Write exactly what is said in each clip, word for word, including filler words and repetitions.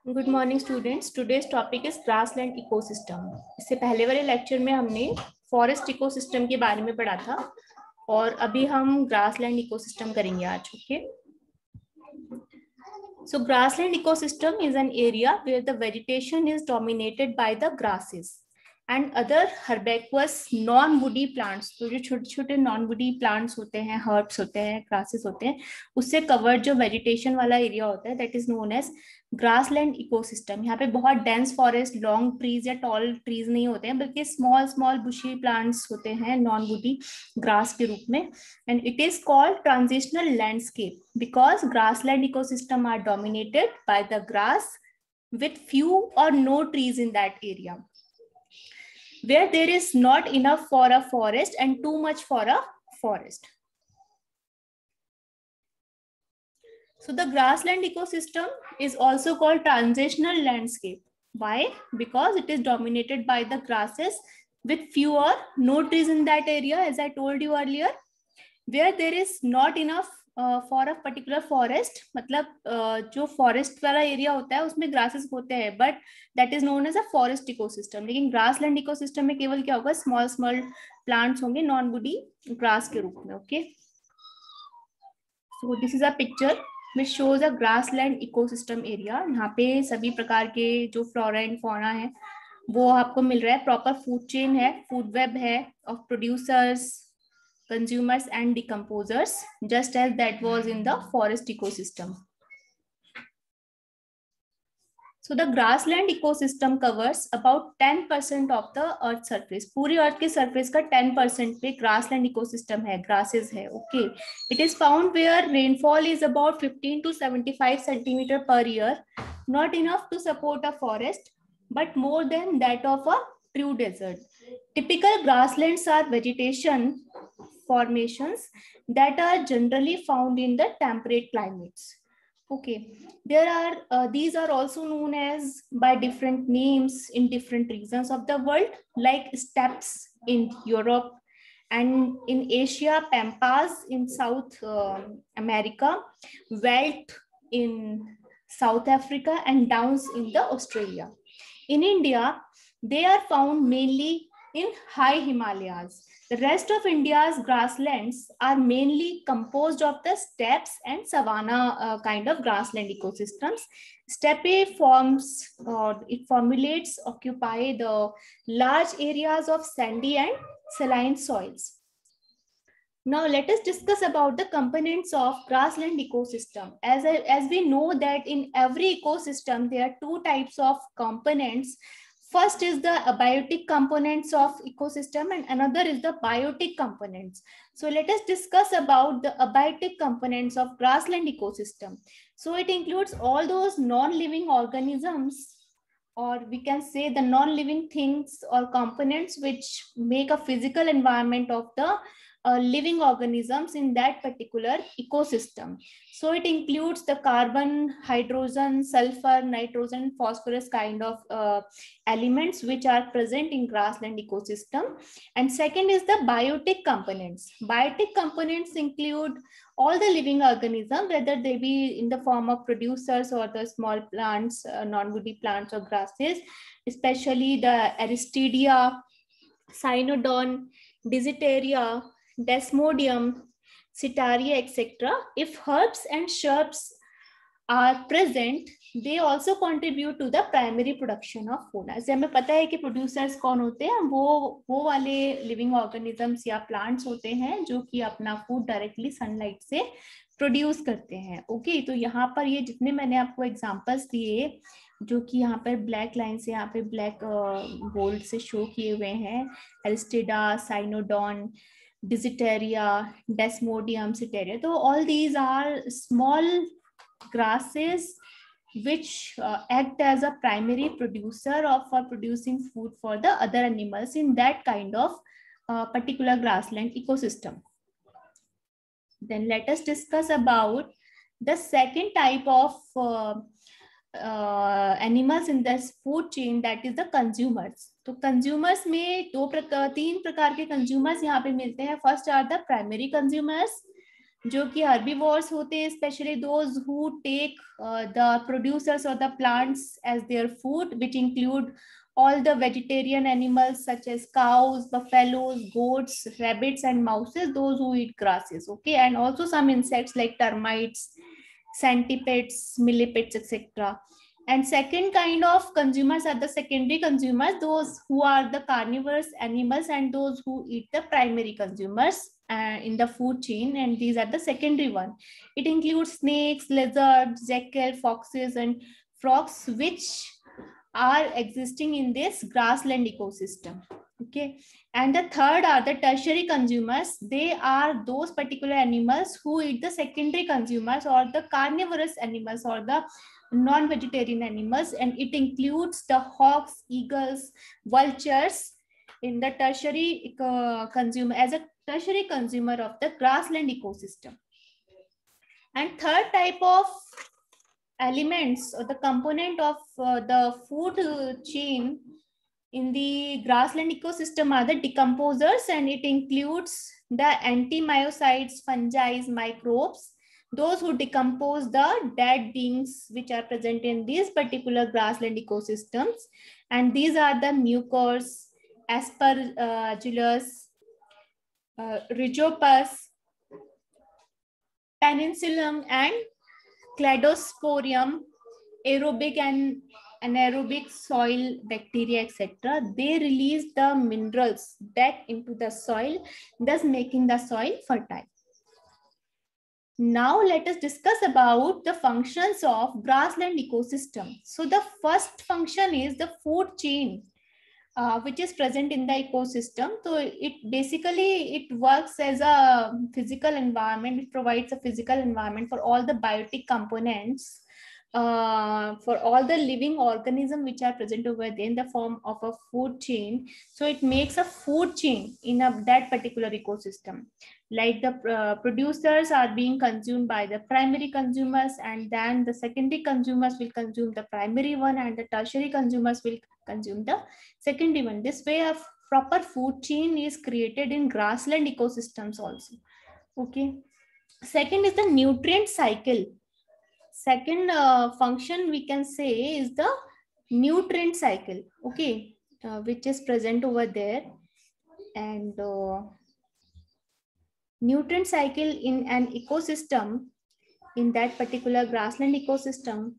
Good morning students, today's topic is grassland ecosystem. इससे पहले वाले लेक्चर में हमने फॉरेस्ट इकोसिस्टम के बारे में पढ़ा था और अभी हम ग्रासलैंड इकोसिस्टम करेंगे आज। Okay, so grassland ecosystem is an area where the vegetation is dominated by the grasses and other herbaceous non woody plants. तो जो छोटे छोटे नॉन वुडी प्लांट्स होते हैं, हर्ब्स होते हैं, ग्रासेस होते हैं, उससे कवर्ड जो वेजिटेशन वाला एरिया होता है that is known as grassland ecosystem. यहाँ पे बहुत डेंस फॉरेस्ट, लॉन्ग ट्रीज या टॉल ट्रीज नहीं होते हैं, बल्कि स्मॉल स्मॉल बुशी प्लांट्स होते हैं नॉन वुडी ग्रास के रूप में। And it is called transitional landscape because grassland ecosystem are dominated by the grass with few or no trees in that area, where there is not enough for a forest and too much for a forest. So the grassland ecosystem is also called transitional landscape. Why? Because it is dominated by the grasses with few or no trees in that area, as I told you earlier, where there is not enough for a particular forest. मतलब uh, जो forest वाला area होता है उसमें grasses होते हैं, but that is known as a forest ecosystem. लेकिन grassland ecosystem में केवल क्या होगा, स्मॉल स्मॉल प्लांट्स होंगे नॉन वुडी ग्रास के रूप में। Okay, so this is a picture which shows a grassland ecosystem area. यहाँ पे सभी प्रकार के जो फ्लोरा एंड फौना है वो आपको मिल रहा है। प्रॉपर फूड चेन है, फूड वेब है of producers, consumers and decomposers, just as that was in the forest ecosystem. So the grassland ecosystem covers about ten percent of the earth surface. पूरी अर्थ के सरफेस का ten percent पे grassland ecosystem है, grasses है। Okay, it is found where rainfall is about fifteen to seventy-five centimeter per year, not enough to support a forest, but more than that of a true desert. Typical grasslands are vegetation formations that are generally found in the temperate climates. Okay, there are uh, these are also known as by different names in different regions of the world, like steppes in Europe, and in Asia, pampas in South uh, America, veldt in South Africa, and downs in the Australia. In India, they are found mainly in high Himalayas. The rest of India's grasslands are mainly composed of the steppes and savanna uh, kind of grassland ecosystems. Steppe forms, uh, it formulates, occupy the large areas of sandy and saline soils. Now let us discuss about the components of grassland ecosystem. As, I, as we know that in every ecosystem, there are two types of components. First is the abiotic components of ecosystem and another is the biotic components. So let us discuss about the abiotic components of grassland ecosystem. So it includes all those non-living organisms, or we can say the non-living things or components which make a physical environment of the uh, living organisms in that particular ecosystem. So it includes the carbon, hydrogen, sulfur, nitrogen, phosphorus kind of uh, elements which are present in grassland ecosystem. And second is the biotic components. Biotic components include all the living organisms, whether they be in the form of producers or the small plants, uh, non-woody plants or grasses, especially the Aristidia, Cynodon, Digitaria, Desmodium, Setaria, et cetera. If herbs and shrubs are present, they also contribute to the primary production of food. ऐसे हमें पता है कि producers कौन होते हैं, वो वो वाले living organisms या plants होते हैं जो कि अपना food directly sunlight से produce करते हैं. Okay, तो यहाँ पर ये जितने मैंने आपको examples दिए, जो कि यहाँ पर black line से यहाँ पे black bold से show किए हुए हैं, Aristida, Cynodon, Digitaria, Desmodium, Setaria. So all these are small grasses which uh, act as a primary producer of for producing food for the other animals in that kind of uh, particular grassland ecosystem. Then let us discuss about the second type of uh, uh, animals in this food chain, that is the consumers. तो consumers में दो प्रकार तीन प्रकार के consumers यहाँ पे मिलते हैं. First are the primary consumers, जो कि herbivores होते हैं, especially those who take uh, the producers or the plants as their food, which include all the vegetarian animals such as cows, buffaloes, goats, rabbits, and mouses, those who eat grasses, okay, and also some insects like termites, centipedes, millipedes, et cetera. And second kind of consumers are the secondary consumers, those who are the carnivorous animals and those who eat the primary consumers uh, in the food chain, and these are the secondary one. It includes snakes, lizards, jackal, foxes, and frogs, which are existing in this grassland ecosystem. Okay, and the third are the tertiary consumers. They are those particular animals who eat the secondary consumers or the carnivorous animals or the non-vegetarian animals, and it includes the hawks, eagles, vultures in the tertiary uh, consumer, as a tertiary consumer of the grassland ecosystem. And third type of elements or the component of uh, the food uh, chain in the grassland ecosystem are the decomposers, and it includes the antimyosites, fungi, microbes, those who decompose the dead beings which are present in these particular grassland ecosystems. And these are the mucors, aspergillus, uh, rhizopus, penicillium, and cladosporium, aerobic and anaerobic soil bacteria, et cetera. They release the minerals back into the soil, thus making the soil fertile. Now let us discuss about the functions of grassland ecosystem. So the first function is the food chain, uh, which is present in the ecosystem. So it basically, it works as a physical environment. It provides a physical environment for all the biotic components, uh, for all the living organisms which are present over there in the form of a food chain. So it makes a food chain in a, that particular ecosystem. Like the uh, producers are being consumed by the primary consumers, and then the secondary consumers will consume the primary one, and the tertiary consumers will consume the secondary one. This way of proper food chain is created in grassland ecosystems also. Okay. Second is the nutrient cycle. Second uh, function we can say is the nutrient cycle, okay, uh, which is present over there. And uh, nutrient cycle in an ecosystem, in that particular grassland ecosystem,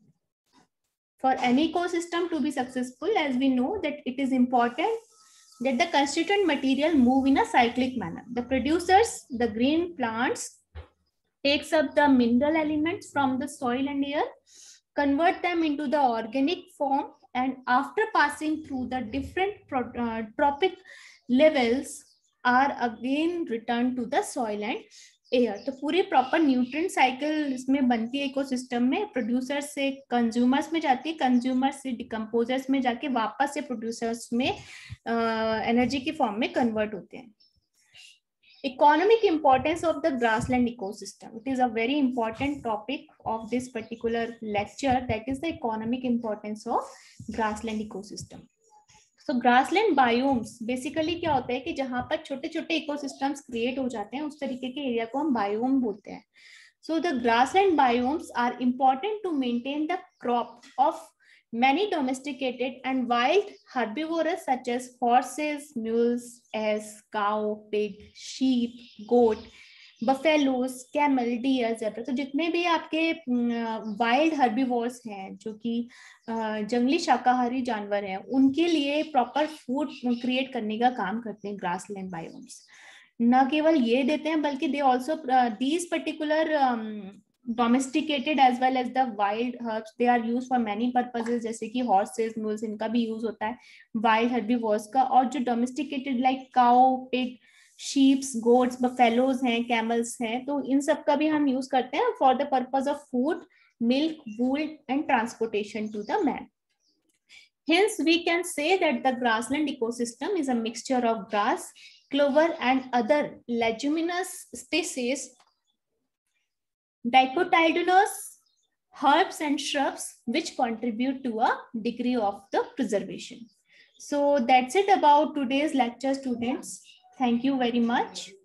for any ecosystem to be successful, as we know that it is important that the constituent material move in a cyclic manner. The producers, the green plants, takes up the mineral elements from the soil and air, convert them into the organic form, and after passing through the different uh, trophic levels are again returned to the soil and air. तो पूरी proper nutrient cycle इसमें बनती है ecosystem में. Producer से consumers में जाती है, कंज्यूमर्स से डिकम्पोजर्स में जाके वापस से प्रोड्यूसर्स में एनर्जी uh, की फॉर्म में कन्वर्ट होते हैं. Economic importance of the grassland ecosystem. It is a very important topic of this particular lecture, that is the economic importance of grassland ecosystem. So grassland biomes basically क्या होता है कि जहां पर छोटे छोटे ecosystems create हो जाते हैं, उस तरीके के एरिया को हम biome बोलते हैं. So the grassland biomes are important to maintain the crop of many domesticated and wild herbivores such as horses, mules, ass, cow, pig, sheep, goat, buffaloes, camel, deer, zebra. तो जितने भी आपके wild herbivores हैं, जो कि जंगली शाकाहारी जानवर हैं, उनके लिए प्रॉपर फूड क्रिएट करने का काम करते हैं ग्रासलैंड बायोम्स. न केवल ये देते हैं, बल्कि they also these particular domesticated as well as the wild herbs, they are used for many purposes, जैसे कि horses, mules, इनका भी use होता है wild herbivores का. और जो domesticated like cow, pig, sheep, goats, buffaloes हैं, camels हैं, तो इन सब का भी हम use करते हैं for the purpose of food, milk, wool and transportation to the man. Hence we can say that the grassland ecosystem is a mixture of grass, clover and other leguminous species, dicotyledonous herbs and shrubs, which contribute to a degree of the preservation. So that's it about today's lecture, students. Thank you very much.